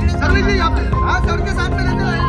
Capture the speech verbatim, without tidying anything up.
Service भी यहाँ पे, हाँ सर के साथ में रहते हैं।